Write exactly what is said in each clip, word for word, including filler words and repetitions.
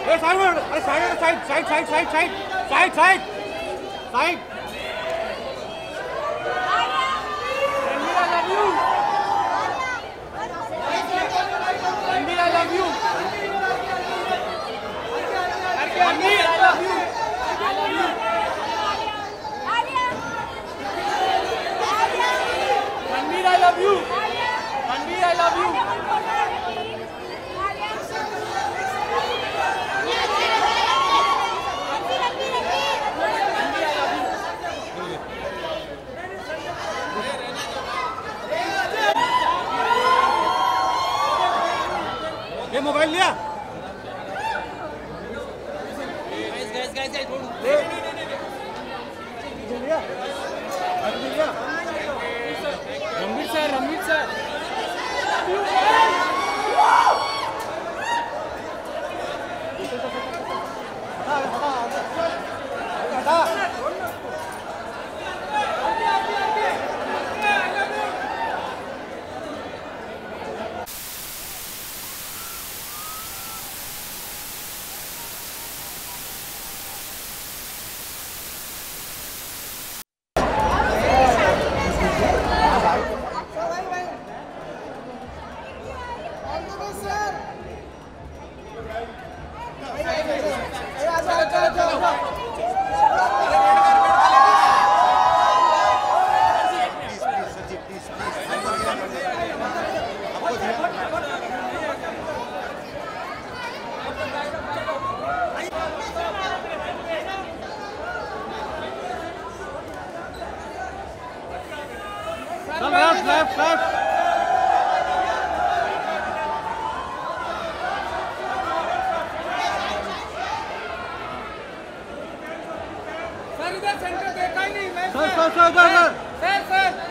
Side में, अरे side side side side side side side side side. Ranbir I love you, Ranbir I love you, Ranbir I love you, I love you, Ranbir I love you, Ranbir I love you. ये mobile लिया? Guys guys guys guys ले लिया? लिया? Ranbir sir, Ranbir sir. हटा हटा हटा। Left, left, left. Sir इधर centre देखा ही नहीं मैं। Sir sir sir sir sir sir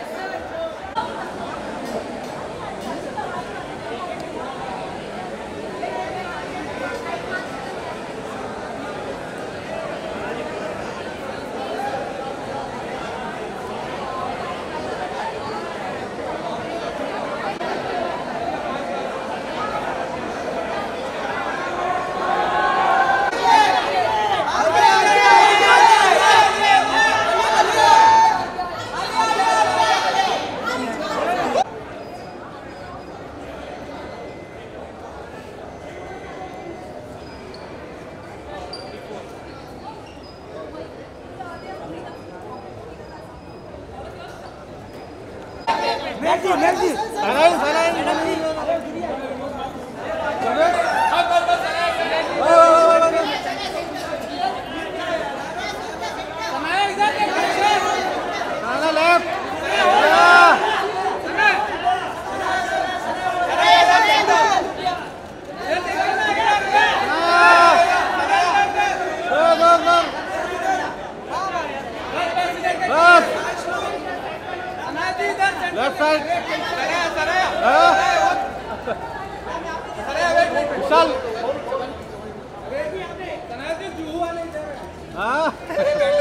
Merci, merci. Salam, salam. Left side. Saraya, Saraya. Ah. Saraya, wait, wait. Vishal. Wait, wait. Saraya, juhu wale idhar. Ah.